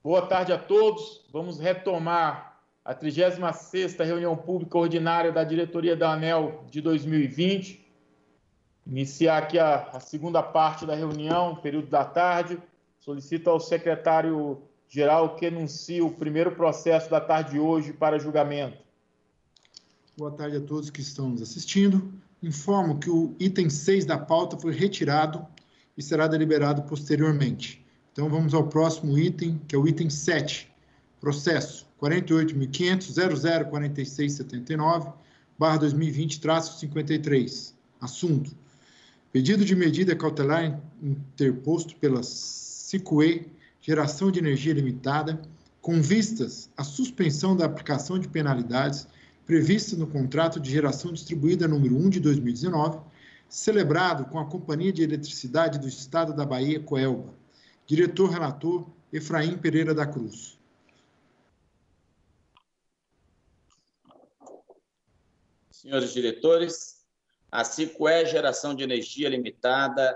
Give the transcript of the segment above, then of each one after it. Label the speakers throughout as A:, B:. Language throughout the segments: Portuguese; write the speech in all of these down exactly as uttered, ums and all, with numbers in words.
A: Boa tarde a todos. Vamos retomar a trigésima sexta reunião pública ordinária da diretoria da ANEEL de dois mil e vinte. Iniciar aqui a, a segunda parte da reunião, período da tarde. Solicito ao secretário-geral que anuncie o primeiro processo da tarde de hoje para julgamento.
B: Boa tarde a todos que estão nos assistindo. Informo que o item seis da pauta foi retirado e será deliberado posteriormente. Então, vamos ao próximo item, que é o item sete. Processo quarenta e oito mil quinhentos ponto zero zero quatro seis sete nove barra dois mil e vinte traço cinquenta e três. Assunto: pedido de medida cautelar interposto pela Sicuê Geração de Energia Limitada, com vistas à suspensão da aplicação de penalidades previstas no contrato de geração distribuída número um de dois mil e dezenove, celebrado com a Companhia de Eletricidade do Estado da Bahia, Coelba. Diretor-relator, Efraim Pereira da Cruz.
C: Senhores diretores, a Sicuê Geração de Energia Limitada,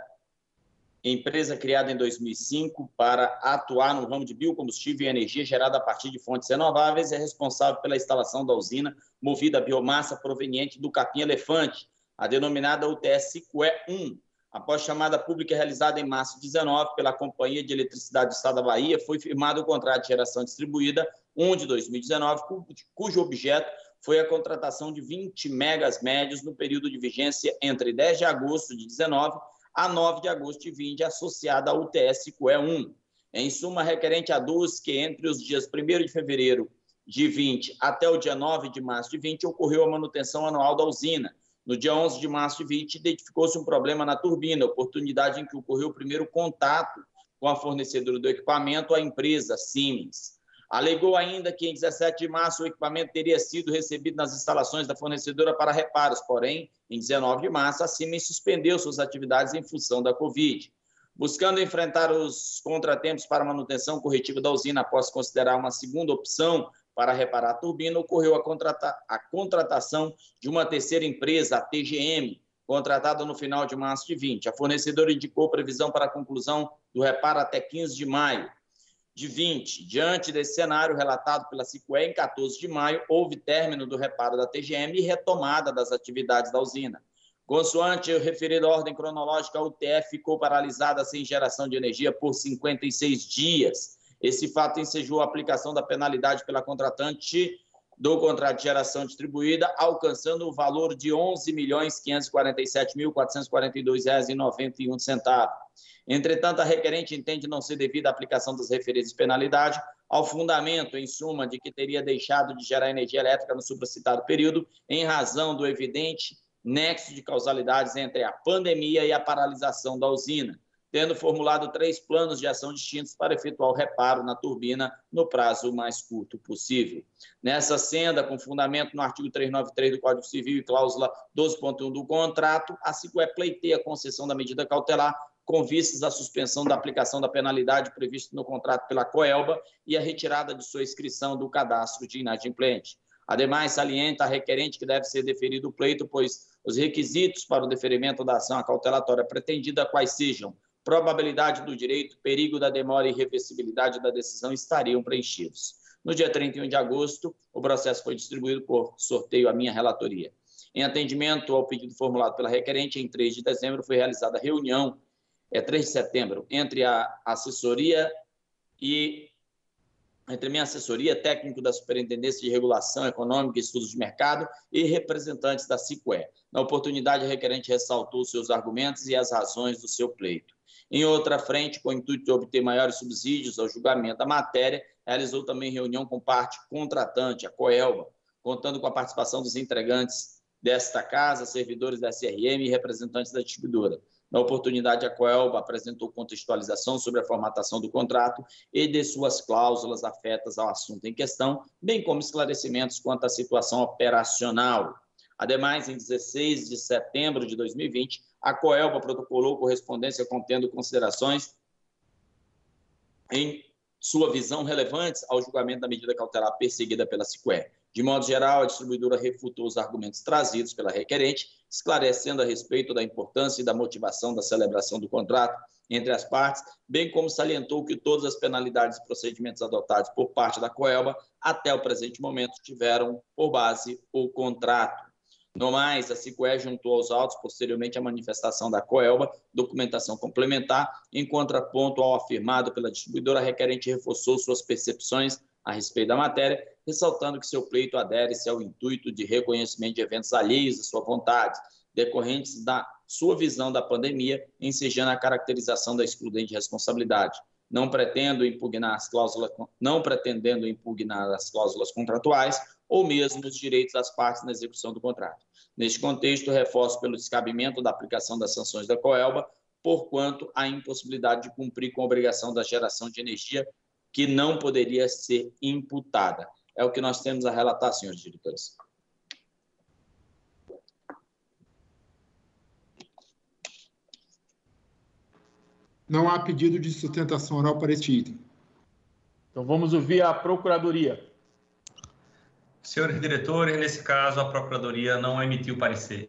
C: empresa criada em dois mil e cinco para atuar no ramo de biocombustível e energia gerada a partir de fontes renováveis, é responsável pela instalação da usina movida a biomassa proveniente do capim-elefante, a denominada U T S Sicuê um. Após chamada pública realizada em março de dezenove pela Companhia de Eletricidade do Estado da Bahia, foi firmado o contrato de geração distribuída um de dois mil e dezenove, cujo objeto foi a contratação de vinte megas médios no período de vigência entre dez de agosto de dezenove a nove de agosto de vinte, associada à U T S Sicuê um. Em suma, requerente aduz que entre os dias primeiro de fevereiro de vinte até o dia nove de março de vinte ocorreu a manutenção anual da usina. No dia onze de março de vinte, identificou-se um problema na turbina, oportunidade em que ocorreu o primeiro contato com a fornecedora do equipamento, a empresa Siemens. Alegou ainda que em dezessete de março o equipamento teria sido recebido nas instalações da fornecedora para reparos, porém, em dezenove de março, a Siemens suspendeu suas atividades em função da Covid. Buscando enfrentar os contratempos para a manutenção corretiva da usina após considerar uma segunda opção para reparar a turbina, ocorreu a, contrata a contratação de uma terceira empresa, a T G M, contratada no final de março de vinte. A fornecedora indicou previsão para a conclusão do reparo até quinze de maio de vinte. Diante desse cenário relatado pela Sicuê, em quatorze de maio, houve término do reparo da T G M e retomada das atividades da usina. Consoante a referida ordem cronológica, a U T F ficou paralisada sem geração de energia por cinquenta e seis dias. Esse fato ensejou a aplicação da penalidade pela contratante do contrato de geração distribuída, alcançando o valor de onze milhões quinhentos e quarenta e sete mil quatrocentos e quarenta e dois reais e noventa e um centavos. Entretanto, a requerente entende não ser devida a aplicação das referidas penalidades ao fundamento, em suma, de que teria deixado de gerar energia elétrica no supracitado período, em razão do evidente nexo de causalidades entre a pandemia e a paralisação da usina, tendo formulado três planos de ação distintos para efetuar o reparo na turbina no prazo mais curto possível. Nessa senda, com fundamento no artigo trezentos e noventa e três do Código Civil e cláusula doze ponto um do contrato, a Sicuê pleiteia a concessão da medida cautelar com vistas à suspensão da aplicação da penalidade prevista no contrato pela Coelba e a retirada de sua inscrição do cadastro de inadimplente. Ademais, salienta a requerente que deve ser deferido o pleito, pois os requisitos para o deferimento da ação cautelatória pretendida, quais sejam probabilidade do direito, perigo da demora e irreversibilidade da decisão, estariam preenchidos. No dia trinta e um de agosto, o processo foi distribuído por sorteio à minha relatoria. Em atendimento ao pedido formulado pela requerente, em três de dezembro foi realizada a reunião, é três de setembro, entre a assessoria e entre a minha assessoria, técnico da Superintendência de Regulação Econômica e Estudos de Mercado e representantes da Sicuê. Na oportunidade, a requerente ressaltou seus argumentos e as razões do seu pleito. Em outra frente, com o intuito de obter maiores subsídios ao julgamento da matéria, realizou também reunião com parte contratante, a Coelba, contando com a participação dos entregantes desta casa, servidores da S R M e representantes da distribuidora. Na oportunidade, a Coelba apresentou contextualização sobre a formatação do contrato e de suas cláusulas afetas ao assunto em questão, bem como esclarecimentos quanto à situação operacional. Ademais, em dezesseis de setembro de dois mil e vinte, a Coelba protocolou correspondência contendo considerações em sua visão relevantes ao julgamento da medida cautelar perseguida pela Sicuê. De modo geral, a distribuidora refutou os argumentos trazidos pela requerente, esclarecendo a respeito da importância e da motivação da celebração do contrato entre as partes, bem como salientou que todas as penalidades e procedimentos adotados por parte da Coelba até o presente momento tiveram por base o contrato. No mais, a Sicoé juntou aos autos, posteriormente, a manifestação da Coelba, documentação complementar, em contraponto ao afirmado pela distribuidora, a requerente reforçou suas percepções a respeito da matéria, ressaltando que seu pleito adere-se ao intuito de reconhecimento de eventos alheios à sua vontade, decorrentes da sua visão da pandemia, ensejando a caracterização da excludente responsabilidade. Não pretendo impugnar as cláusulas, não pretendendo impugnar as cláusulas contratuais ou mesmo os direitos das partes na execução do contrato. Neste contexto, reforço pelo descabimento da aplicação das sanções da Coelba, porquanto a impossibilidade de cumprir com a obrigação da geração de energia que não poderia ser imputada. É o que nós temos a relatar, senhores diretores.
B: Não há pedido de sustentação oral para este item.
A: Então, vamos ouvir a Procuradoria.
D: Senhores diretores, nesse caso, a Procuradoria não emitiu parecer.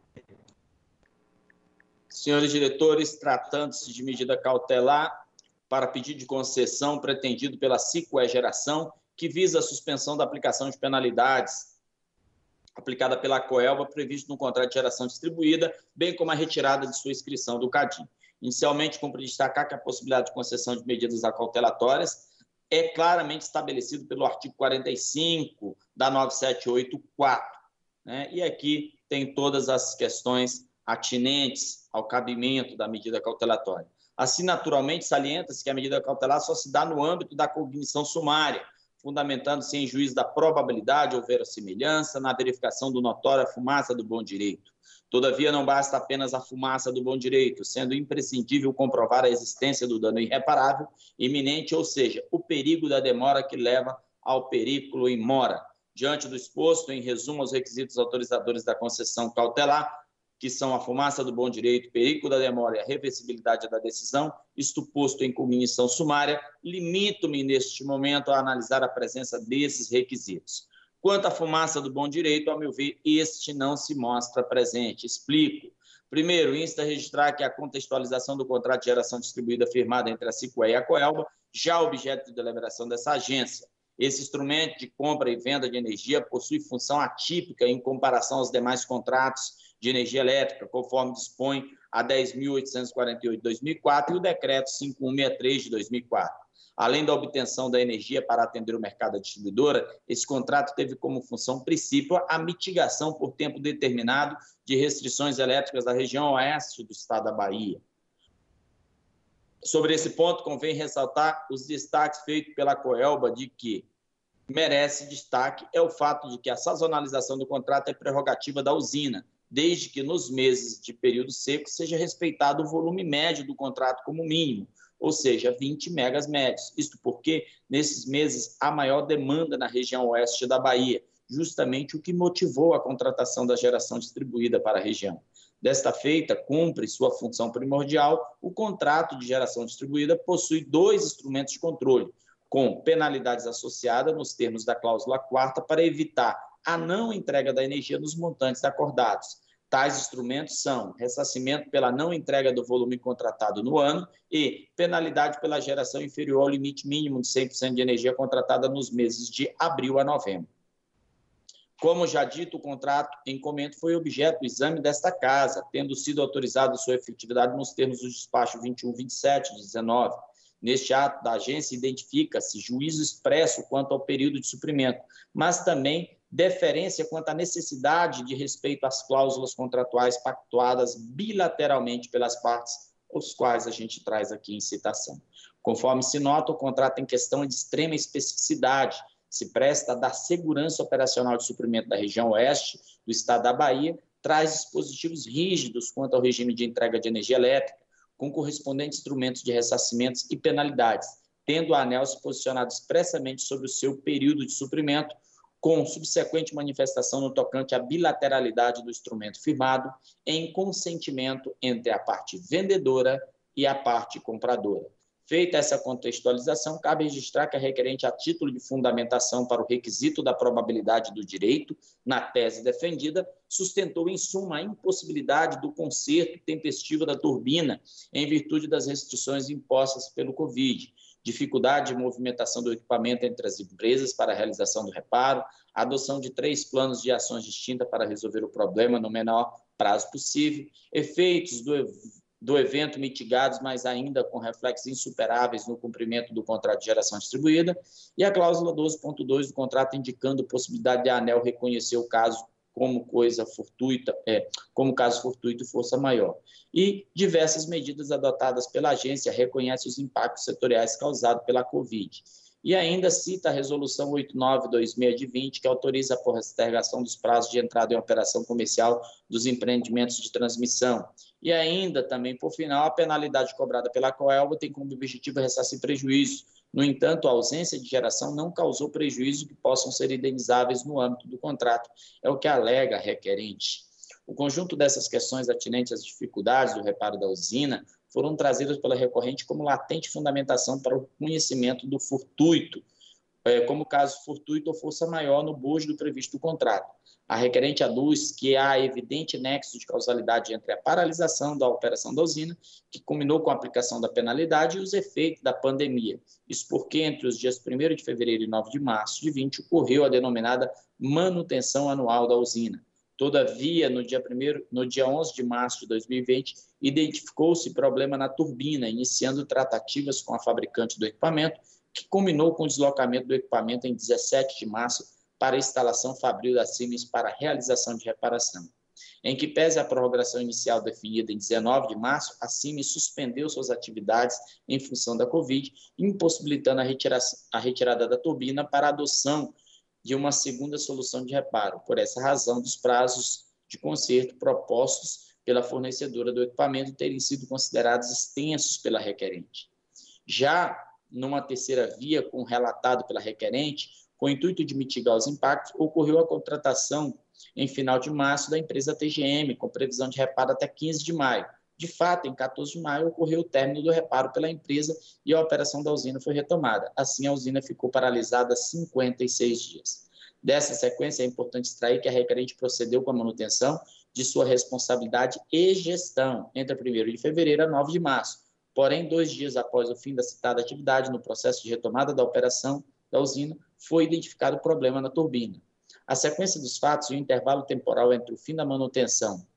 C: Senhores diretores, tratando-se de medida cautelar para pedido de concessão pretendido pela Sicoé Geração, que visa a suspensão da aplicação de penalidades aplicada pela Coelba, previsto no contrato de geração distribuída, bem como a retirada de sua inscrição do CADIM. Inicialmente, cumpre destacar que a possibilidade de concessão de medidas acautelatórias é claramente estabelecido pelo artigo quarenta e cinco da novecentos e setenta e oito quatro, né? E aqui tem todas as questões atinentes ao cabimento da medida cautelatória. Assim, naturalmente, salienta-se que a medida cautelar só se dá no âmbito da cognição sumária, fundamentando-se em juízo da probabilidade ou verossimilhança na verificação do notório fumaça do bom direito. Todavia, não basta apenas a fumaça do bom direito, sendo imprescindível comprovar a existência do dano irreparável, iminente, ou seja, o perigo da demora que leva ao perículo in mora. Diante do exposto, em resumo, aos requisitos autorizadores da concessão cautelar, que são a fumaça do bom direito, perigo da demora e a reversibilidade da decisão, isto posto em cognição sumária, limito-me neste momento a analisar a presença desses requisitos. Quanto à fumaça do bom direito, ao meu ver, este não se mostra presente. Explico. Primeiro, insta a registrar que a contextualização do contrato de geração distribuída firmada entre a Sicoé e a Coelba já objeto de deliberação dessa agência. Esse instrumento de compra e venda de energia possui função atípica em comparação aos demais contratos de energia elétrica, conforme dispõe a dez mil oitocentos e quarenta e oito de dois mil e quatro e o decreto cinco mil cento e sessenta e três de dois mil e quatro. Além da obtenção da energia para atender o mercado da distribuidora, esse contrato teve como função princípio a mitigação por tempo determinado de restrições elétricas da região oeste do estado da Bahia. Sobre esse ponto, convém ressaltar os destaques feitos pela Coelba de que merece destaque é o fato de que a sazonalização do contrato é prerrogativa da usina, desde que nos meses de período seco seja respeitado o volume médio do contrato como mínimo, ou seja, vinte megas médios. Isto porque, nesses meses, há maior demanda na região oeste da Bahia, justamente o que motivou a contratação da geração distribuída para a região. Desta feita, cumpre sua função primordial, o contrato de geração distribuída possui dois instrumentos de controle, com penalidades associadas nos termos da cláusula quarta para evitar a não entrega da energia nos montantes acordados. Tais instrumentos são ressarcimento pela não entrega do volume contratado no ano e penalidade pela geração inferior ao limite mínimo de cem por cento de energia contratada nos meses de abril a novembro. Como já dito, o contrato em comento foi objeto do exame desta Casa, tendo sido autorizado sua efetividade nos termos do despacho vinte e um vinte e sete de dezenove. Neste ato da agência identifica-se juízo expresso quanto ao período de suprimento, mas também deferência quanto à necessidade de respeito às cláusulas contratuais pactuadas bilateralmente pelas partes, os quais a gente traz aqui em citação. Conforme se nota, o contrato em questão é de extrema especificidade, se presta a dar segurança operacional de suprimento da região oeste do estado da Bahia, traz dispositivos rígidos quanto ao regime de entrega de energia elétrica, com correspondentes instrumentos de ressarcimentos e penalidades, tendo a ANEEL se posicionado expressamente sobre o seu período de suprimento, com subsequente manifestação no tocante à bilateralidade do instrumento firmado em consentimento entre a parte vendedora e a parte compradora. Feita essa contextualização, cabe registrar que a requerente, a título de fundamentação para o requisito da probabilidade do direito, na tese defendida, sustentou, em suma, a impossibilidade do conserto tempestivo da turbina em virtude das restrições impostas pelo Covid, dificuldade de movimentação do equipamento entre as empresas para a realização do reparo, a adoção de três planos de ações distintas para resolver o problema no menor prazo possível, efeitos do do evento mitigados, mas ainda com reflexos insuperáveis no cumprimento do contrato de geração distribuída, e a cláusula doze ponto dois do contrato indicando possibilidade de a ANEEL reconhecer o caso como coisa fortuita, é, como caso fortuito e força maior. E diversas medidas adotadas pela agência reconhecem os impactos setoriais causados pela Covid. E ainda cita a Resolução oito nove dois seis de vinte, que autoriza a postergação dos prazos de entrada em operação comercial dos empreendimentos de transmissão. E ainda, também, por final, a penalidade cobrada pela Coelba tem como objetivo ressarcir prejuízo. No entanto, a ausência de geração não causou prejuízo que possam ser indenizáveis no âmbito do contrato, é o que alega a requerente. O conjunto dessas questões atinentes às dificuldades do reparo da usina foram trazidas pela recorrente como latente fundamentação para o conhecimento do fortuito, como caso fortuito ou força maior no bojo do previsto do contrato. A requerente aduz que há evidente nexo de causalidade entre a paralisação da operação da usina, que culminou com a aplicação da penalidade, e os efeitos da pandemia. Isso porque, entre os dias primeiro de fevereiro e nove de março de vinte, ocorreu a denominada manutenção anual da usina. Todavia, no dia, primeiro, no dia onze de março de dois mil e vinte, identificou-se problema na turbina, iniciando tratativas com a fabricante do equipamento, que culminou com o deslocamento do equipamento em dezessete de março para a instalação fabril da Siemens para a realização de reparação. Em que pese a prorrogação inicial definida em dezenove de março, a Siemens suspendeu suas atividades em função da Covid, impossibilitando a, retira a retirada da turbina para a adoção de uma segunda solução de reparo. Por essa razão, dos prazos de conserto propostos pela fornecedora do equipamento terem sido considerados extensos pela requerente. Já numa terceira via, com relatado pela requerente, com o intuito de mitigar os impactos, ocorreu a contratação em final de março da empresa T G M, com previsão de reparo até quinze de maio. De fato, em quatorze de maio, ocorreu o término do reparo pela empresa e a operação da usina foi retomada. Assim, a usina ficou paralisada cinquenta e seis dias. Dessa sequência, é importante extrair que a requerente procedeu com a manutenção de sua responsabilidade e gestão entre primeiro de fevereiro a nove de março. Porém, dois dias após o fim da citada atividade, no processo de retomada da operação da usina, foi identificado problema na turbina. A sequência dos fatos e o intervalo temporal entre o fim da manutenção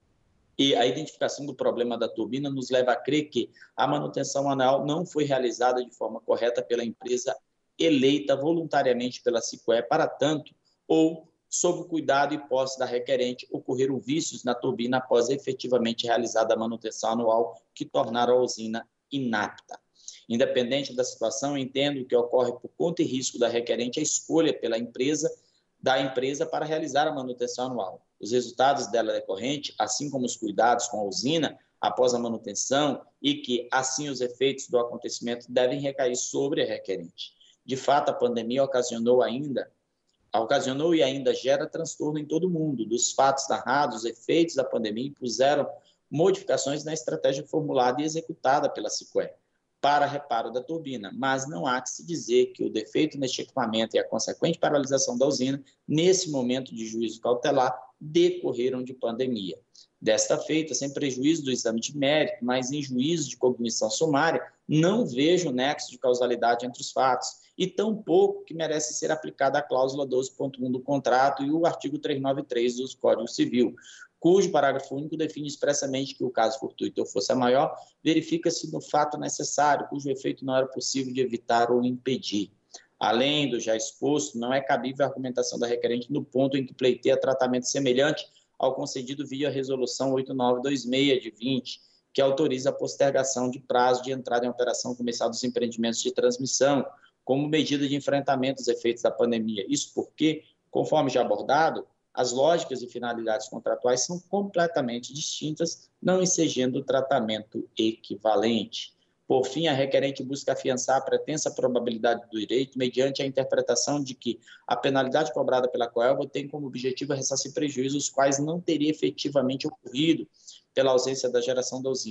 C: e a identificação do problema da turbina nos leva a crer que a manutenção anual não foi realizada de forma correta pela empresa eleita voluntariamente pela SICOE para tanto, ou, sob o cuidado e posse da requerente, ocorreram vícios na turbina após efetivamente realizada a manutenção anual que tornaram a usina inapta. Independente da situação, entendo que ocorre por conta e risco da requerente a escolha pela empresa, da empresa para realizar a manutenção anual. Os resultados dela decorrente, assim como os cuidados com a usina após a manutenção e que, assim, os efeitos do acontecimento devem recair sobre a requerente. De fato, a pandemia ocasionou ainda, ocasionou e ainda gera transtorno em todo o mundo. Dos fatos narrados, os efeitos da pandemia impuseram modificações na estratégia formulada e executada pela SICOE para reparo da turbina, mas não há que se dizer que o defeito neste equipamento e a consequente paralisação da usina, nesse momento de juízo cautelar, decorreram de pandemia. Desta feita, sem prejuízo do exame de mérito, mas em juízo de cognição sumária, não vejo nexo de causalidade entre os fatos, e tampouco que merece ser aplicada a cláusula doze ponto um do contrato e o artigo trezentos e noventa e três do Código Civil, cujo parágrafo único define expressamente que o caso fortuito ou força maior verifica-se no fato necessário, cujo efeito não era possível de evitar ou impedir. Além do já exposto, não é cabível a argumentação da requerente no ponto em que pleiteia tratamento semelhante ao concedido via Resolução oito nove dois seis de vinte, que autoriza a postergação de prazo de entrada em operação comercial dos empreendimentos de transmissão, como medida de enfrentamento dos efeitos da pandemia. Isso porque, conforme já abordado, as lógicas e finalidades contratuais são completamente distintas, não exigendo tratamento equivalente. Por fim, a requerente busca afiançar a pretensa probabilidade do direito mediante a interpretação de que a penalidade cobrada pela Coelba tem como objetivo ressarcir prejuízos os quais não teria efetivamente ocorrido pela ausência da geração da usina.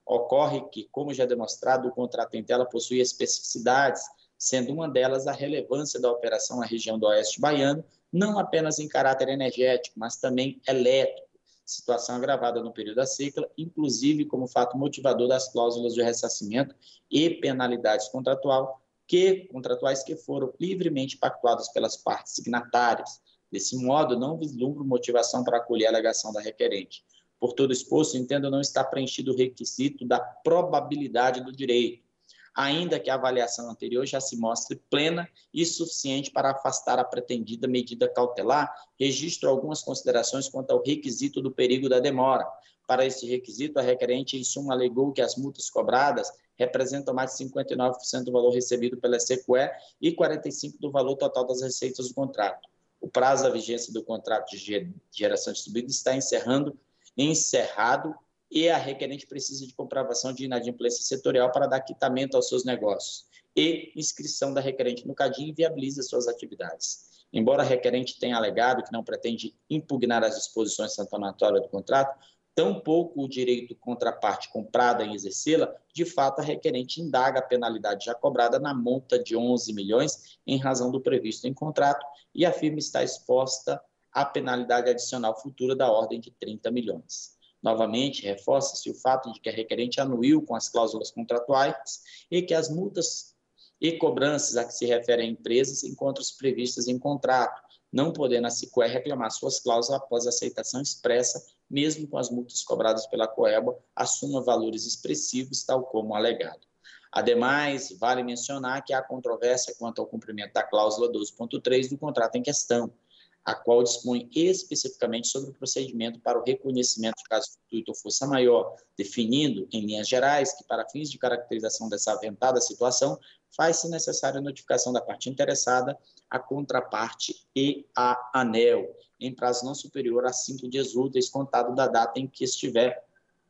C: Ocorre que, como já demonstrado, o contrato em tela possui especificidades, sendo uma delas a relevância da operação na região do Oeste Baiano, não apenas em caráter energético, mas também elétrico, situação agravada no período da seca, inclusive como fato motivador das cláusulas de ressarcimento e penalidades contratual, que, contratuais que foram livremente pactuadas pelas partes signatárias. Desse modo, não vislumbro motivação para acolher a alegação da requerente. Por todo exposto, entendo não estar preenchido o requisito da probabilidade do direito, ainda que a avaliação anterior já se mostre plena e suficiente para afastar a pretendida medida cautelar, registro algumas considerações quanto ao requisito do perigo da demora. Para esse requisito, a requerente, em suma, alegou que as multas cobradas representam mais de cinquenta e nove por cento do valor recebido pela SECUE e quarenta e cinco por cento do valor total das receitas do contrato. O prazo da vigência do contrato de geração distribuída está encerrando, encerrado e a requerente precisa de comprovação de inadimplência setorial para dar quitamento aos seus negócios e inscrição da requerente no CADIM viabiliza suas atividades. Embora a requerente tenha alegado que não pretende impugnar as disposições sancionatórias do contrato, tampouco o direito contra a parte comprada em exercê-la, de fato a requerente indaga a penalidade já cobrada na monta de onze milhões em razão do previsto em contrato e afirma estar exposta à penalidade adicional futura da ordem de trinta milhões. Novamente, reforça-se o fato de que a requerente anuiu com as cláusulas contratuais e que as multas e cobranças a que se referem a empresas encontram-se previstas em contrato, não podendo a SECUE reclamar suas cláusulas após aceitação expressa, mesmo com as multas cobradas pela Coelba, assuma valores expressivos, tal como alegado. Ademais, vale mencionar que há controvérsia quanto ao cumprimento da cláusula doze ponto três do contrato em questão, a qual dispõe especificamente sobre o procedimento para o reconhecimento de caso fortuito ou força maior, definindo, em linhas gerais, que para fins de caracterização dessa aventada situação, faz-se necessária a notificação da parte interessada, a contraparte e a ANEEL, em prazo não superior a cinco dias úteis, contado da data em que estiver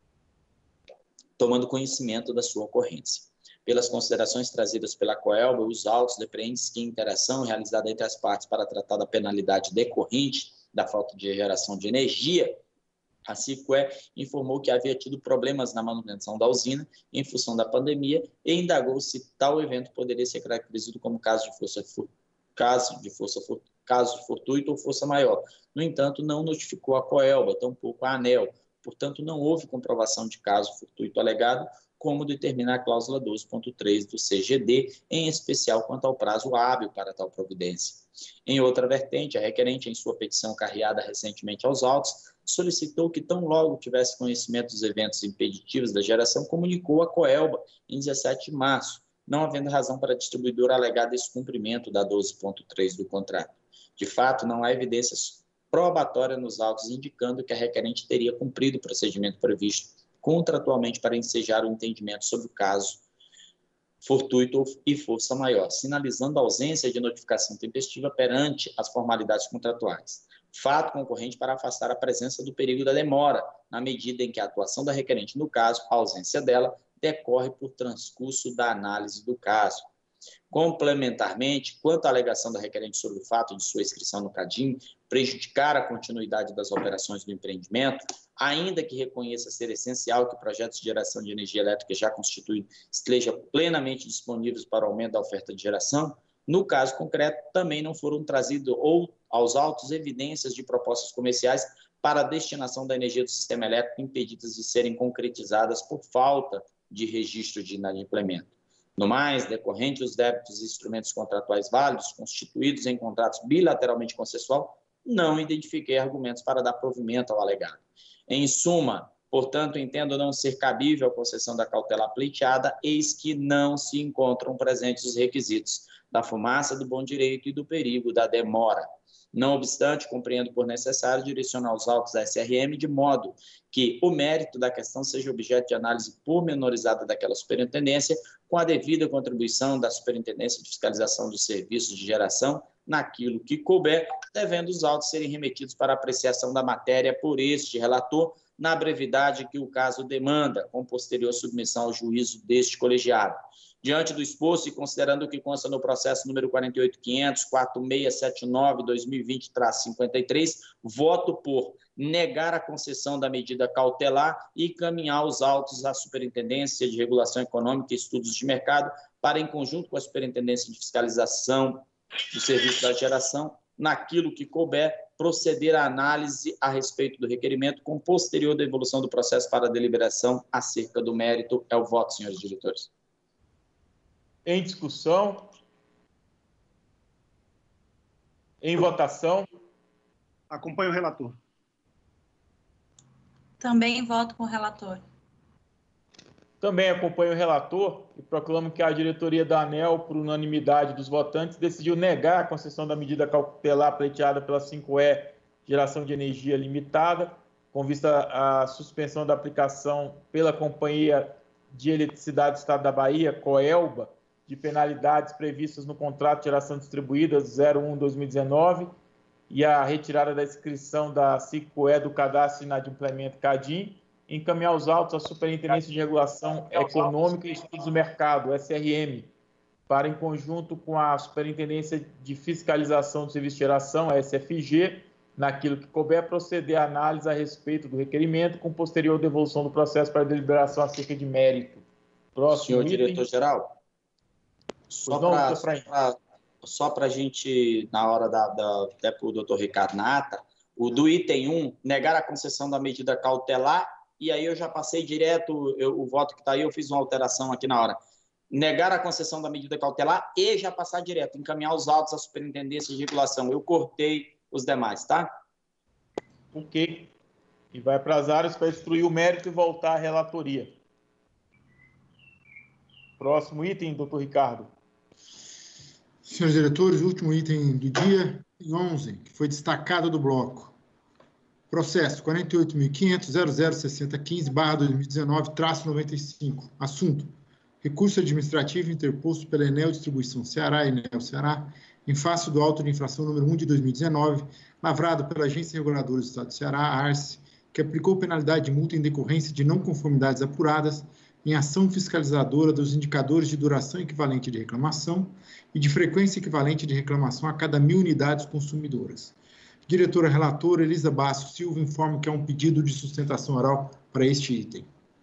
C: tomando conhecimento da sua ocorrência. Pelas considerações trazidas pela Coelba, os autos depreende-se que a interação realizada entre as partes para tratar da penalidade decorrente da falta de geração de energia, a SECUE informou que havia tido problemas na manutenção da usina em função da pandemia e indagou se tal evento poderia ser caracterizado como caso de força, caso de força, caso fortuito ou força maior. No entanto, não notificou a Coelba, tampouco a ANEEL. Portanto, não houve comprovação de caso fortuito alegado, como determina a cláusula doze ponto três do C G D, em especial quanto ao prazo hábil para tal providência. Em outra vertente, a requerente, em sua petição carreada recentemente aos autos, solicitou que tão logo tivesse conhecimento dos eventos impeditivos da geração, comunicou a Coelba em dezessete de março, não havendo razão para a distribuidora alegar descumprimento da doze ponto três do contrato. De fato, não há evidências probatórias nos autos indicando que a requerente teria cumprido o procedimento previsto contratualmente para ensejar o entendimento sobre o caso fortuito e força maior, sinalizando a ausência de notificação tempestiva perante as formalidades contratuais. Fato concorrente para afastar a presença do perigo da demora, na medida em que a atuação da requerente no caso, a ausência dela, decorre por transcurso da análise do caso. Complementarmente, quanto à alegação da requerente sobre o fato de sua inscrição no CADIM prejudicar a continuidade das operações do empreendimento, ainda que reconheça ser essencial que projetos de geração de energia elétrica já constituídos estejam plenamente disponíveis para o aumento da oferta de geração, no caso concreto, também não foram trazidos ou aos autos evidências de propostas comerciais para a destinação da energia do sistema elétrico impedidas de serem concretizadas por falta de registro de inadimplemento. No mais, decorrente os débitos e instrumentos contratuais válidos constituídos em contratos bilateralmente consensual, não identifiquei argumentos para dar provimento ao alegado. Em suma, portanto, entendo não ser cabível a concessão da cautela pleiteada, eis que não se encontram presentes os requisitos da fumaça do bom direito e do perigo da demora. Não obstante, compreendo por necessário direcionar os autos da S R M de modo que o mérito da questão seja objeto de análise pormenorizada daquela superintendência, com a devida contribuição da Superintendência de Fiscalização dos Serviços de Geração, naquilo que couber, devendo os autos serem remetidos para apreciação da matéria por este relator, na brevidade que o caso demanda, com posterior submissão ao juízo deste colegiado. Diante do exposto e considerando o que consta no processo número quarenta e oito mil quinhentos, quatro seis sete nove, dois mil e vinte, cinquenta e três, voto por negar a concessão da medida cautelar e encaminhar os autos à Superintendência de Regulação Econômica e Estudos de Mercado para, em conjunto com a Superintendência de Fiscalização do Serviço da Geração, naquilo que couber, proceder à análise a respeito do requerimento com posterior devolução do processo para deliberação acerca do mérito. É o voto, senhores diretores.
A: Em discussão? Em votação?
E: Acompanho o relator.
F: Também voto com o relator.
A: Também acompanho o relator e proclamo que a diretoria da ANEEL, por unanimidade dos votantes, decidiu negar a concessão da medida cautelar pleiteada pela cinco E Geração de Energia Limitada, com vista à suspensão da aplicação pela Companhia de Eletricidade do Estado da Bahia, COELBA, de penalidades previstas no contrato de geração distribuída zero um barra dois mil e dezenove e a retirada da inscrição da cinco E do cadastro de inadimplemento CADIM, encaminhar os autos à Superintendência de Regulação Econômica e Estudos do Mercado, S R M, para, em conjunto com a Superintendência de Fiscalização do Serviço de Geração, a S F G, naquilo que couber, proceder à análise a respeito do requerimento, com posterior devolução do processo para deliberação acerca de mérito. Próximo
C: Senhor
A: item.
C: diretor-geral, só para a gente, na hora da, da até para o doutor Ricardo Nata, o do item um, negar a concessão da medida cautelar, e aí eu já passei direto, eu, o voto que está aí, eu fiz uma alteração aqui na hora. Negar a concessão da medida cautelar e já passar direto, encaminhar os autos à Superintendência de Regulação. Eu cortei os demais, tá?
A: Ok. E vai para as áreas para instruir o mérito e voltar à relatoria. Próximo item, doutor Ricardo.
B: Senhores diretores, o último item do dia, onze, que foi destacado do bloco. Processo quarenta e oito mil quinhentos, zero zero seis zero um cinco, barra dois mil e dezenove, traço noventa e cinco. Assunto: recurso administrativo interposto pela Enel Distribuição Ceará, Enel Ceará, em face do auto de infração número um de dois mil e dezenove, lavrado pela Agência Reguladora do Estado do Ceará, a ARCE, que aplicou penalidade de multa em decorrência de não conformidades apuradas em ação fiscalizadora dos indicadores de duração equivalente de reclamação e de frequência equivalente de reclamação a cada mil unidades consumidoras. Diretora relatora Elisa Basso Silva informa que há um pedido de sustentação oral para este item.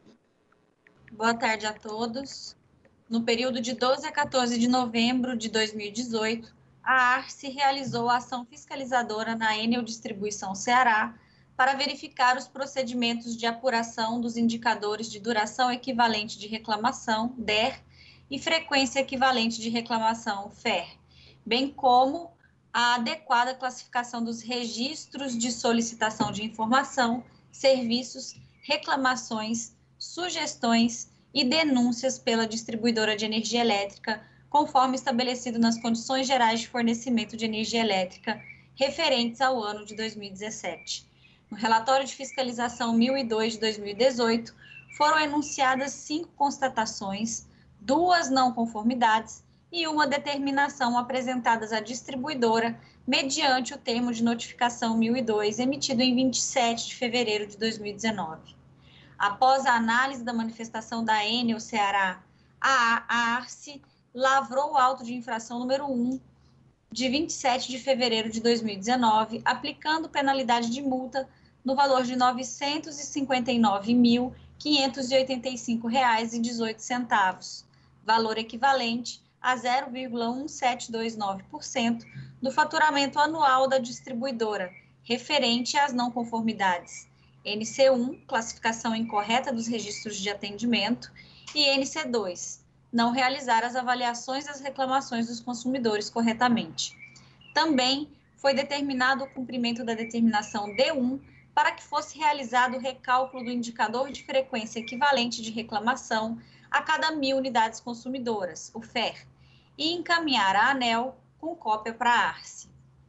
F: Boa tarde a todos. No período de doze a quatorze de novembro de dois mil e dezoito, a ARCE realizou a ação fiscalizadora na Enel Distribuição Ceará para verificar os procedimentos de apuração dos indicadores de duração equivalente de reclamação, D E R, e frequência equivalente de reclamação, F E R, bem como a adequada classificação dos registros de solicitação de informação, serviços, reclamações, sugestões e denúncias pela distribuidora de energia elétrica, conforme estabelecido nas condições gerais de fornecimento de energia elétrica referentes ao ano de dois mil e dezessete. No relatório de fiscalização mil e dois de dois mil e dezoito, foram enunciadas cinco constatações, duas não conformidades e uma determinação apresentadas à distribuidora mediante o termo de notificação mil e dois, emitido em vinte e sete de fevereiro de dois mil e dezenove. Após a análise da manifestação da Enel Ceará, a ARCE lavrou o auto de infração número um, de vinte e sete de fevereiro de dois mil e dezenove, aplicando penalidade de multa no valor de novecentos e cinquenta e nove mil, quinhentos e oitenta e cinco reais e dezoito centavos, valor equivalente a zero vírgula sete dois nove por cento do faturamento anual da distribuidora, referente às não conformidades N C um, classificação incorreta dos registros de atendimento, e N C dois, não realizar as avaliações das reclamações dos consumidores corretamente. Também foi determinado o cumprimento da determinação D um para que fosse realizado o recálculo do indicador de frequência equivalente de reclamação a cada mil unidades consumidoras, o F E R, e encaminhar a ANEEL com cópia para a ARCE.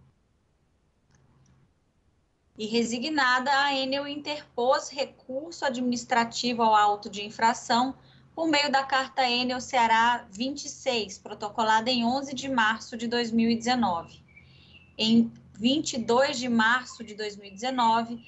F: E resignada, a Enel interpôs recurso administrativo ao auto de infração por meio da Carta Enel Ceará vinte e seis, protocolada em onze de março de dois mil e dezenove. Em vinte e dois de março de dois mil e dezenove,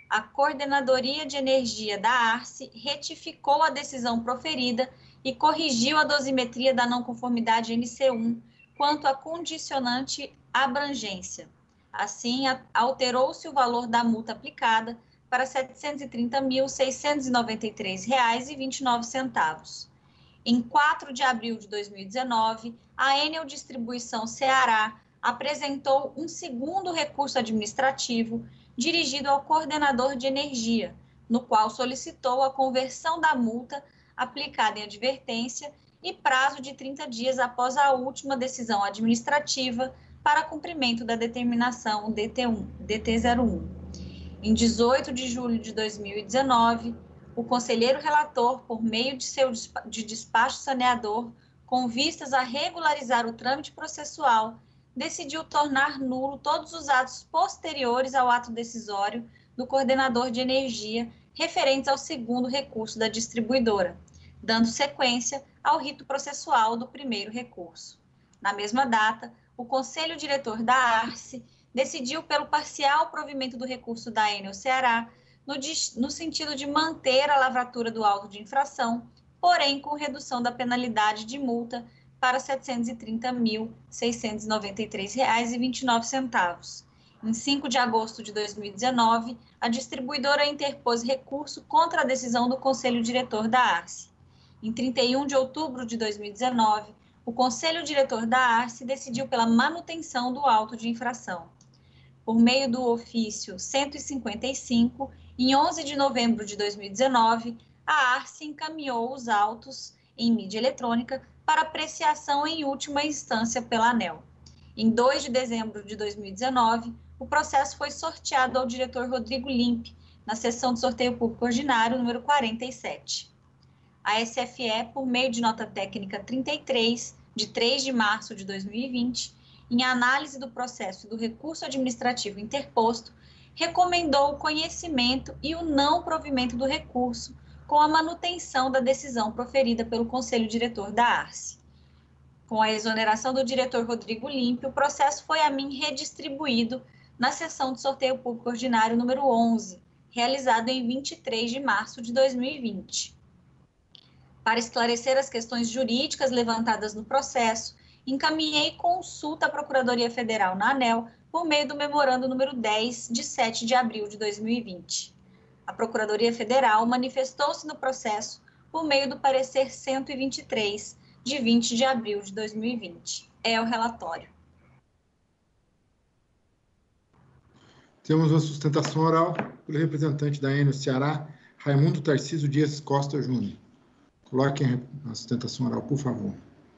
F: a Coordenadoria de Energia da Arce retificou a decisão proferida e corrigiu a dosimetria da não conformidade N C um quanto à condicionante abrangência. Assim, alterou-se o valor da multa aplicada para setecentos e trinta mil, seiscentos e noventa e três reais e vinte e nove centavos. Em quatro de abril de dois mil e dezenove, a Enel Distribuição Ceará apresentou um segundo recurso administrativo dirigido ao coordenador de energia, no qual solicitou a conversão da multa aplicada em advertência e prazo de trinta dias após a última decisão administrativa para cumprimento da determinação D T um, D T zero um. Em dezoito de julho de dois mil e dezenove, o conselheiro relator, por meio de seu de despacho saneador, com vistas a regularizar o trâmite processual, decidiu tornar nulo todos os atos posteriores ao ato decisório do coordenador de energia referentes ao segundo recurso da distribuidora, dando sequência ao rito processual do primeiro recurso. Na mesma data, o Conselho Diretor da Arce decidiu pelo parcial provimento do recurso da Enel Ceará, no, no sentido de manter a lavratura do auto de infração, porém com redução da penalidade de multa para setecentos e trinta mil, seiscentos e noventa e três reais e vinte e nove centavos. Em cinco de agosto de dois mil e dezenove, a distribuidora interpôs recurso contra a decisão do Conselho Diretor da Arce. Em trinta e um de outubro de dois mil e dezenove, o Conselho Diretor da Arce decidiu pela manutenção do auto de infração. Por meio do ofício cento e cinquenta e cinco, em onze de novembro de dois mil e dezenove, a Arce encaminhou os autos em mídia eletrônica para apreciação em última instância pela ANEEL. Em dois de dezembro de dois mil e dezenove, o processo foi sorteado ao diretor Rodrigo Limpe, na sessão de sorteio público ordinário número quarenta e sete. A S F E, por meio de nota técnica trinta e três, de três de março de dois mil e vinte, em análise do processo e do recurso administrativo interposto, recomendou o conhecimento e o não provimento do recurso com a manutenção da decisão proferida pelo Conselho Diretor da Arce. Com a exoneração do diretor Rodrigo Limpe, o processo foi a mim redistribuído na sessão de sorteio público ordinário número onze, realizado em vinte e três de março de dois mil e vinte. Para esclarecer as questões jurídicas levantadas no processo, encaminhei consulta à Procuradoria Federal na ANEEL por meio do memorando número dez, de sete de abril de dois mil e vinte. A Procuradoria Federal manifestou-se no processo por meio do parecer cento e vinte e três, de vinte de abril de dois mil e vinte. É o relatório.
B: Temos uma sustentação oral pelo representante da Enel Ceará, Raimundo Tarcísio Dias Costa Júnior. Coloquem a sustentação oral, por favor.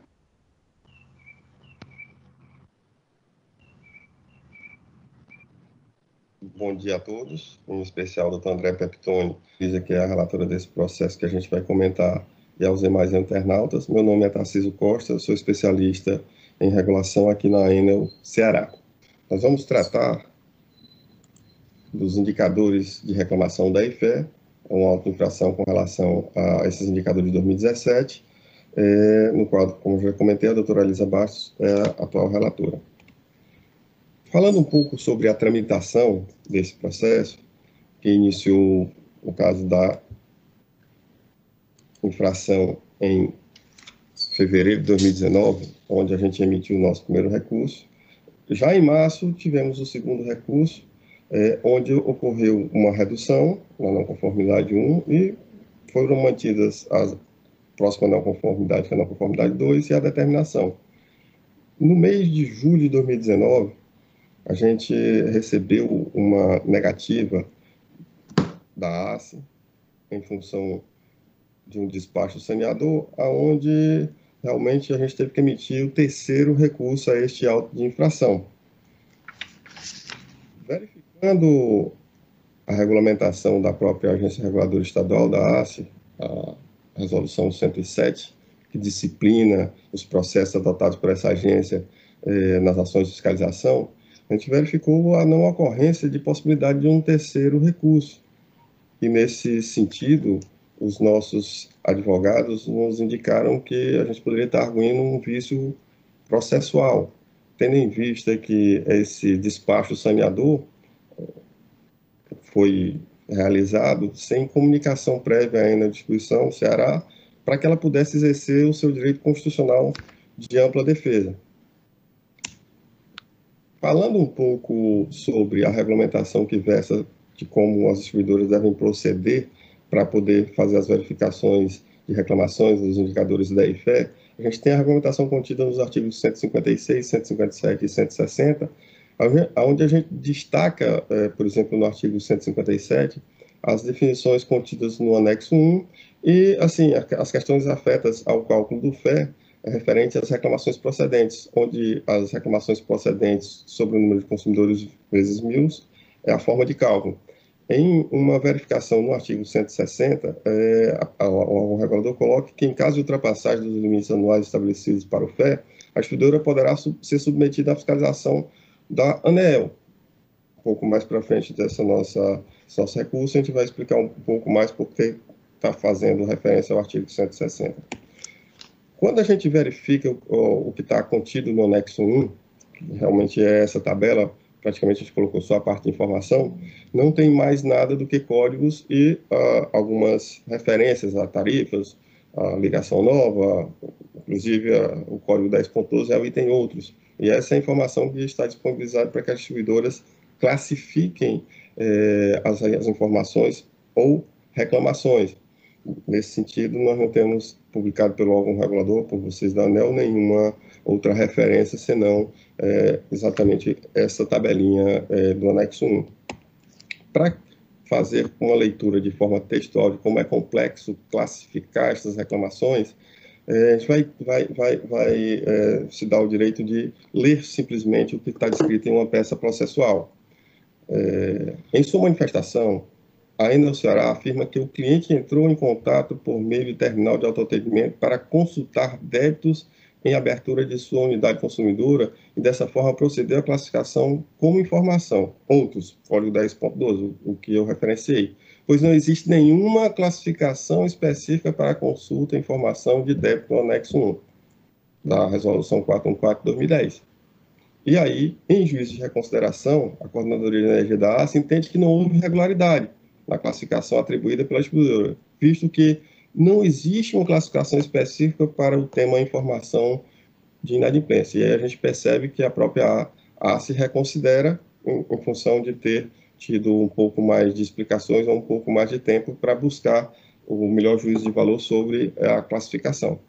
G: Bom dia a todos, em especial ao doutor André Peptoni, que é a relatora desse processo que a gente vai comentar, e aos demais internautas. Meu nome é Tarcísio Costa, eu sou especialista em regulação aqui na Enel Ceará. Nós vamos tratar dos indicadores de reclamação da I F E, uma autoinfração com relação a esses indicadores de dois mil e dezessete, é, no qual, como já comentei, a doutora Elisa Bastos é a atual relatora. Falando um pouco sobre a tramitação desse processo, que iniciou o caso da infração em fevereiro de dois mil e dezenove, onde a gente emitiu o nosso primeiro recurso. Já em março, tivemos o segundo recurso, é, onde ocorreu uma redução na não conformidade um e foram mantidas as próximas não conformidade, que é a não conformidade dois, e a determinação. No mês de julho de dois mil e dezenove, a gente recebeu uma negativa da A C E em função de um despacho saneador, aonde realmente a gente teve que emitir o terceiro recurso a este auto de infração. Verificando a regulamentação da própria Agência Reguladora Estadual da A C E, a Resolução cento e sete, que disciplina os processos adotados por essa agência eh, nas ações de fiscalização, a gente verificou a não ocorrência de possibilidade de um terceiro recurso. E, nesse sentido, os nossos advogados nos indicaram que a gente poderia estar arguindo um vício processual, tendo em vista que esse despacho saneador foi realizado sem comunicação prévia à Enel Distribuição Ceará, para que ela pudesse exercer o seu direito constitucional de ampla defesa. Falando um pouco sobre a regulamentação que versa de como as distribuidoras devem proceder para poder fazer as verificações de reclamações dos indicadores da E I F E, a gente tem a regulamentação contida nos artigos cento e cinquenta e seis, cento e cinquenta e sete e cento e sessenta, onde a gente destaca, por exemplo, no artigo cento e cinquenta e sete, as definições contidas no anexo um e, assim, as questões afetas ao cálculo do F E é referente às reclamações procedentes, onde as reclamações procedentes sobre o número de consumidores vezes mil é a forma de cálculo. Em uma verificação no artigo cento e sessenta, é, a, a, o regulador coloca que, em caso de ultrapassagem dos limites anuais estabelecidos para o F E, a distribuidora poderá sub, ser submetida à fiscalização da ANEEL. Um pouco mais para frente dessa nossa, nosso recurso, a gente vai explicar um pouco mais porque está fazendo referência ao artigo cento e sessenta. Quando a gente verifica o, o que está contido no anexo um, que realmente é essa tabela, praticamente a gente colocou só a parte de informação, não tem mais nada do que códigos e uh, algumas referências a tarifas, a ligação nova, inclusive uh, o código dez ponto doze é o item outros. E essa é a informação que está disponibilizada para que as distribuidoras classifiquem eh, as, as informações ou reclamações. Nesse sentido, nós não temos publicado pelo órgão regulador, por vocês da ANEEL, nenhuma outra referência, senão é, exatamente essa tabelinha é, do anexo um. Para fazer uma leitura de forma textual de como é complexo classificar essas reclamações, é, a gente vai, vai, vai, vai é, se dar o direito de ler simplesmente o que está descrito em uma peça processual. É, em sua manifestação, a Enel Ceará afirma que o cliente entrou em contato por meio de terminal de autoatendimento para consultar débitos em abertura de sua unidade consumidora e, dessa forma, procedeu à classificação como informação. Outros, código dez ponto doze, o que eu referenciei, pois não existe nenhuma classificação específica para consulta e informação de débito no anexo um da Resolução quatrocentos e quatorze de dois mil e dez. E aí, em juízo de reconsideração, a Coordenadoria de Energia da A C entende que não houve irregularidade na classificação atribuída pela distribuidora, visto que não existe uma classificação específica para o tema informação de inadimplência. E aí a gente percebe que a própria A A se reconsidera em, em função de ter tido um pouco mais de explicações ou um pouco mais de tempo para buscar o melhor juízo de valor sobre a classificação.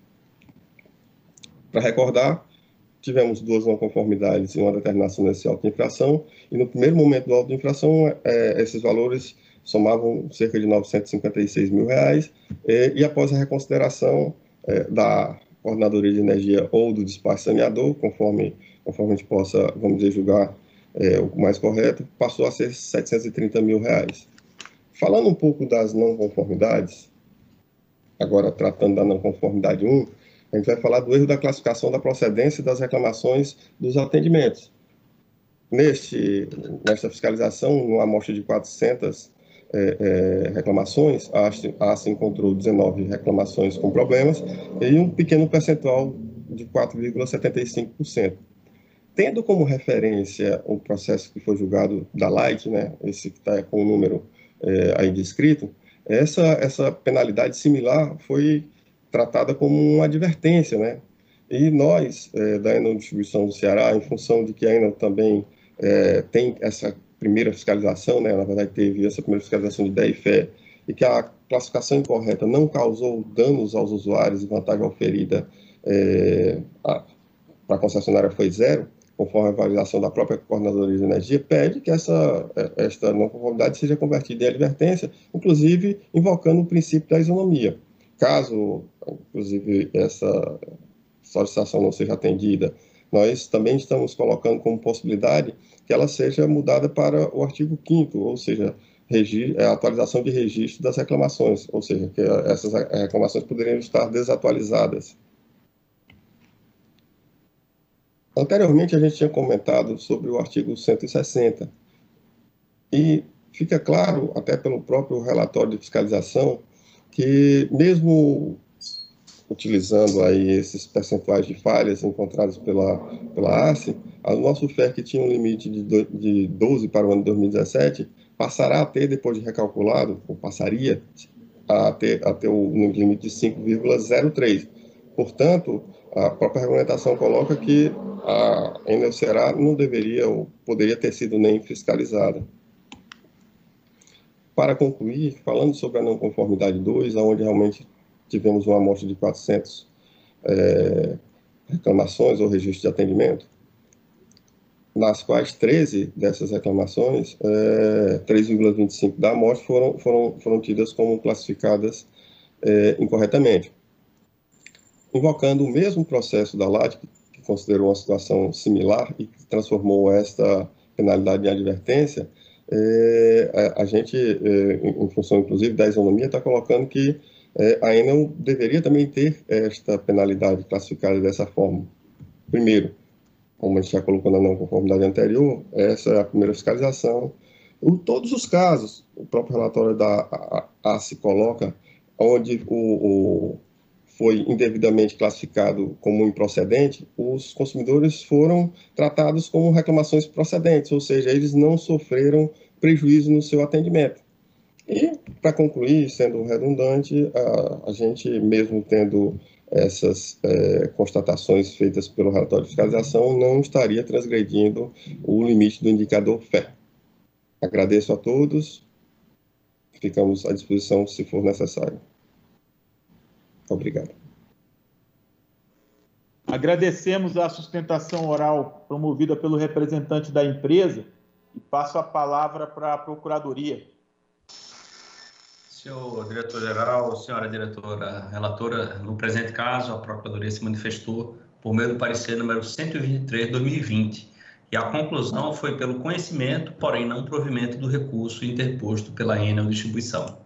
G: Para recordar, tivemos duas não conformidades e uma determinação desse auto de infração, e no primeiro momento do auto de infração, é, esses valores somavam cerca de novecentos e cinquenta e seis mil reais, e, e após a reconsideração é, da Coordenadoria de Energia ou do despacho saneador, conforme, conforme a gente possa, vamos dizer, julgar é, o mais correto, passou a ser setecentos e trinta mil reais. Falando um pouco das não conformidades, agora tratando da não conformidade um, a gente vai falar do erro da classificação da procedência das reclamações dos atendimentos. Neste, nesta fiscalização, numa amostra de quatrocentas É, é, reclamações, a A C encontrou dezenove reclamações com problemas e um pequeno percentual de quatro vírgula setenta e cinco por cento. Tendo como referência o processo que foi julgado da Light, né, esse que está com o número é, aí descrito, essa, essa penalidade similar foi tratada como uma advertência, né? E nós, é, da Enel Distribuição do Ceará, em função de que a Enel também é, tem essa primeira fiscalização, né, na verdade teve essa primeira fiscalização de D E I F E, e que a classificação incorreta não causou danos aos usuários e vantagem oferida é, para a concessionária foi zero, conforme a avaliação da própria Coordenadoria de Energia, pede que essa, esta não conformidade seja convertida em advertência, inclusive invocando o princípio da isonomia. Caso, inclusive, essa solicitação não seja atendida, nós também estamos colocando como possibilidade que ela seja mudada para o artigo quinto, ou seja, a atualização de registro das reclamações, ou seja, que essas reclamações poderiam estar desatualizadas. Anteriormente, a gente tinha comentado sobre o artigo cento e sessenta, e fica claro, até pelo próprio relatório de fiscalização, que mesmo utilizando aí esses percentuais de falhas encontrados pela, pela A C, o nosso F E R, que tinha um limite de doze para o ano de dois mil e dezessete, passará a ter, depois de recalculado, ou passaria a ter, a ter o limite de cinco vírgula zero três. Portanto, a própria regulamentação coloca que a Enel Ceará não deveria ou poderia ter sido nem fiscalizada. Para concluir, falando sobre a não conformidade dois, onde realmente tivemos uma amostra de quatrocentas é, reclamações ou registros de atendimento, nas quais treze dessas reclamações, é, três vírgula vinte e cinco da amostra foram, foram, foram tidas como classificadas é, incorretamente. Invocando o mesmo processo da L A D, que considerou uma situação similar e que transformou esta penalidade em advertência, é, a, a gente, é, em função, inclusive, da isonomia, está colocando que é, a Enel deveria também ter esta penalidade classificada dessa forma. Primeiro, como a gente já colocou na não conformidade anterior, essa é a primeira fiscalização. Em todos os casos, o próprio relatório da A S coloca, onde o, o foi indevidamente classificado como improcedente, os consumidores foram tratados como reclamações procedentes, ou seja, eles não sofreram prejuízo no seu atendimento. E, para concluir, sendo redundante, a, a gente, mesmo tendo essas é, constatações feitas pelo relatório de fiscalização, não estaria transgredindo o limite do indicador F E. Agradeço a todos, ficamos à disposição se for necessário. Obrigado.
A: Agradecemos a sustentação oral promovida pelo representante da empresa e passo a palavra para a Procuradoria.
D: Senhor diretor-geral, senhora diretora relatora, no presente caso, a Procuradoria se manifestou por meio do parecer número cento e vinte e três de dois mil e vinte, e a conclusão foi pelo conhecimento, porém não provimento do recurso interposto pela Enel Distribuição.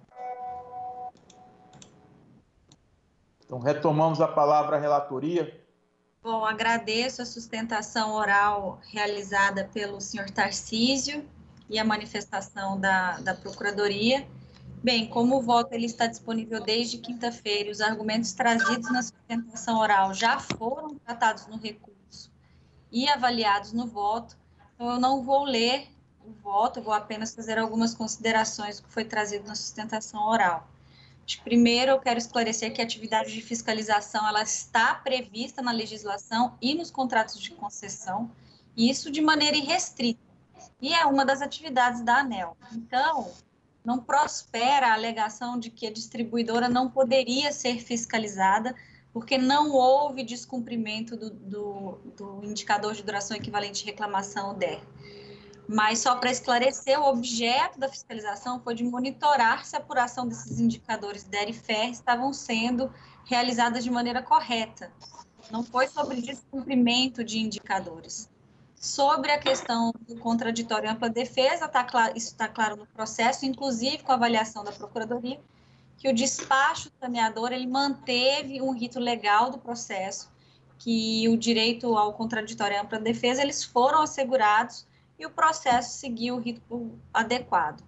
A: Então, retomamos a palavra à relatoria.
F: Bom, agradeço a sustentação oral realizada pelo senhor Tarcísio e a manifestação da, da Procuradoria. Bem, como o voto ele está disponível desde quinta-feira e os argumentos trazidos na sustentação oral já foram tratados no recurso e avaliados no voto, então eu não vou ler o voto, eu vou apenas fazer algumas considerações do que foi trazido na sustentação oral. Primeiro, eu quero esclarecer que a atividade de fiscalização ela está prevista na legislação e nos contratos de concessão, e isso de maneira irrestrita, e é uma das atividades da ANEEL. Então, não prospera a alegação de que a distribuidora não poderia ser fiscalizada, porque não houve descumprimento do, do, do indicador de duração equivalente de reclamação, o D E R. Mas só para esclarecer, o objeto da fiscalização foi de monitorar se a apuração desses indicadores D E R e F E R estavam sendo realizadas de maneira correta. Não foi sobre descumprimento de indicadores. Sobre a questão do contraditório e ampla defesa, tá claro, isso está claro no processo, inclusive com a avaliação da Procuradoria, que o despacho saneador ele manteve um rito legal do processo, que o direito ao contraditório e ampla defesa eles foram assegurados e o processo seguiu o rito adequado.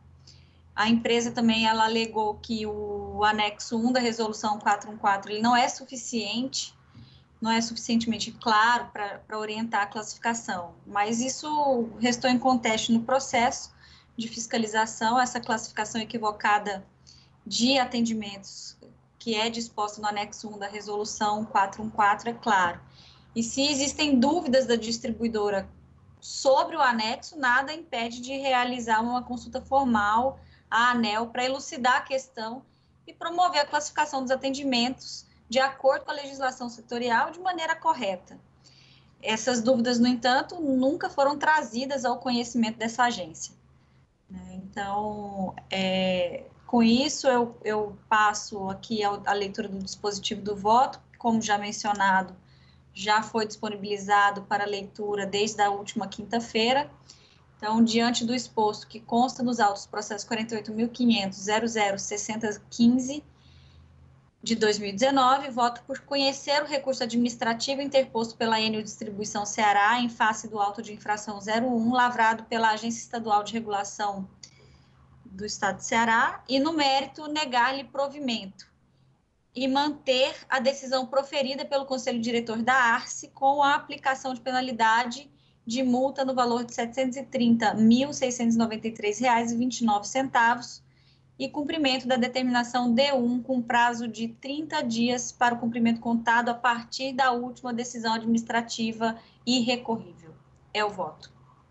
F: A empresa também ela alegou que o anexo um da resolução quatrocentos e quatorze ele não é suficiente, não é suficientemente claro para orientar a classificação, mas isso restou em conteste no processo de fiscalização, essa classificação equivocada de atendimentos que é disposta no anexo um da resolução quatrocentos e quatorze, é claro. E se existem dúvidas da distribuidora sobre o anexo, nada impede de realizar uma consulta formal à ANEEL para elucidar a questão e promover a classificação dos atendimentos de acordo com a legislação setorial de maneira correta. Essas dúvidas, no entanto, nunca foram trazidas ao conhecimento dessa agência. Então, é, com isso, eu, eu passo aqui a, a leitura do dispositivo do voto, como já mencionado, já foi disponibilizado para leitura desde a última quinta-feira. Então, diante do exposto que consta nos autos processo quarenta e oito mil quinhentos ponto zero zero seis zero um cinco de dois mil e dezenove, voto por conhecer o recurso administrativo interposto pela Enel Distribuição Ceará em face do auto de infração zero um, lavrado pela Agência Estadual de Regulação do Estado de Ceará, e no mérito negar-lhe provimento e manter a decisão proferida pelo Conselho Diretor da Arce com a aplicação de penalidade de multa no valor de setecentos e trinta mil, seiscentos e noventa e três reais e vinte e nove centavos e cumprimento da determinação D um com prazo de trinta dias para o cumprimento contado a partir da última decisão administrativa irrecorrível. É o voto.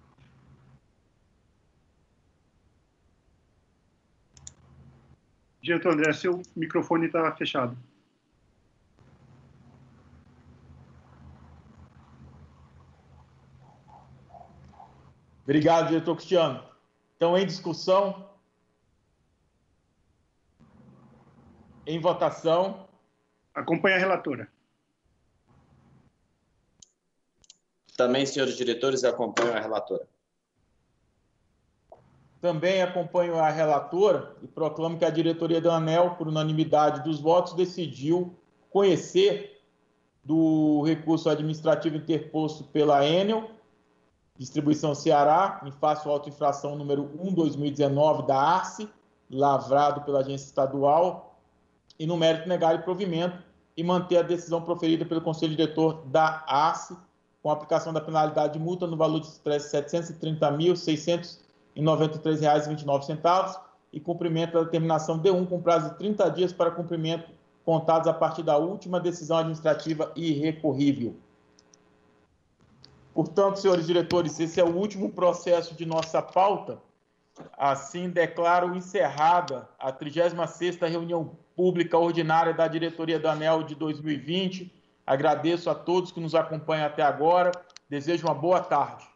E: Diretor André, seu microfone está fechado.
A: Obrigado, diretor Cristiano. Então, em discussão, em votação.
E: Acompanhe a relatora.
C: Também, senhores diretores, acompanho a relatora.
A: Também acompanho a relatora e proclamo que a diretoria da ANEEL, por unanimidade dos votos, decidiu conhecer do recurso administrativo interposto pela Enel, Distribuição Ceará, em face à autoinfração número um barra dois mil e dezenove da Arce, lavrado pela agência estadual, e no mérito negar o provimento e manter a decisão proferida pelo Conselho Diretor da Arce, com aplicação da penalidade de multa no valor de setecentos e trinta mil, seiscentos e noventa e três reais e vinte e nove centavos e cumprimento da determinação D um com prazo de trinta dias para cumprimento contados a partir da última decisão administrativa irrecorrível. Portanto, senhores diretores, esse é o último processo de nossa pauta. Assim, declaro encerrada a trigésima sexta reunião pública ordinária da diretoria da ANEEL de dois mil e vinte. Agradeço a todos que nos acompanham até agora. Desejo uma boa tarde.